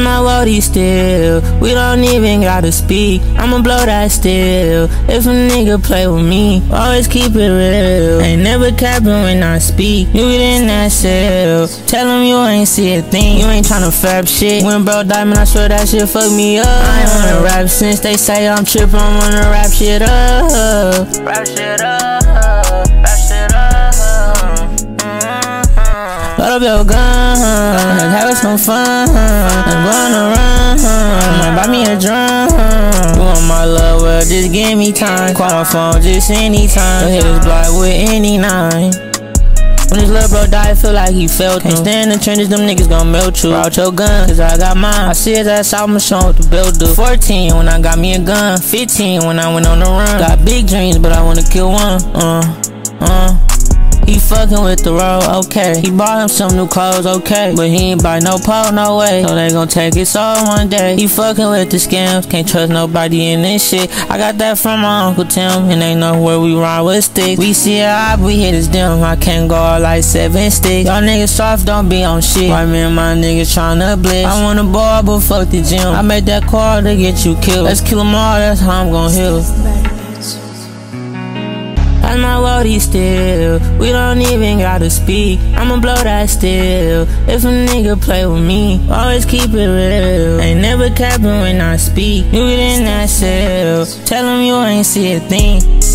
my roadie still, we don't even gotta speak. I'ma blow that still. If a nigga play with me, always keep it real. Ain't never capping when I speak. You get in that cell, tell him you ain't see a thing. You ain't tryna fab shit. When bro diamond, I swear that shit fuck me up. I ain't wanna rap since they say I'm trippin'. I'm wanna rap shit up. Rap shit up. Rap shit up. Load up your gun, let's have some fun. I'm gonna run, might buy me a drum. You want my love, well just give me time. Call my phone just anytime. Hit his block with any nine. When this little bro died, feel like he felt him. Can't stand in the trenches, them niggas gon' melt you. Out your gun, cause I got mine. I see his ass out, I'ma show what the belt do. 14 when I got me a gun. 15 when I went on the run. Got big dreams, but I wanna kill one. He fucking with the road, okay. He bought him some new clothes, okay. But he ain't buy no pole, no way. So they gon' take his soul one day. He fucking with the scams, can't trust nobody in this shit. I got that from my Uncle Tim, and they know where we ride with sticks. We see a eye, we hit his dim. I can't go out like 7 sticks. Y'all niggas soft, don't be on shit. Why me and my niggas tryna blitz? I wanna ball, but fuck the gym. I made that call to get you killed. Let's kill them all, that's how I'm gon' heal. That's my roadie still, we don't even gotta speak. I'ma blow that still. If a nigga play with me, always keep it real. Ain't never capping when I speak. You get in that cell, tell him you ain't see a thing.